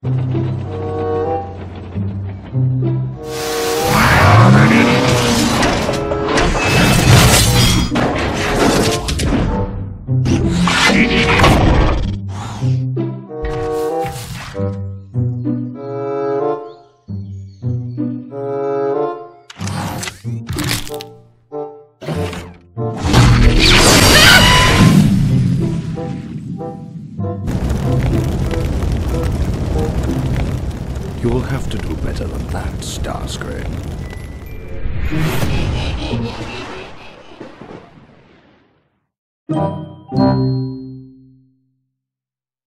You'll have to do better than that, Starscream.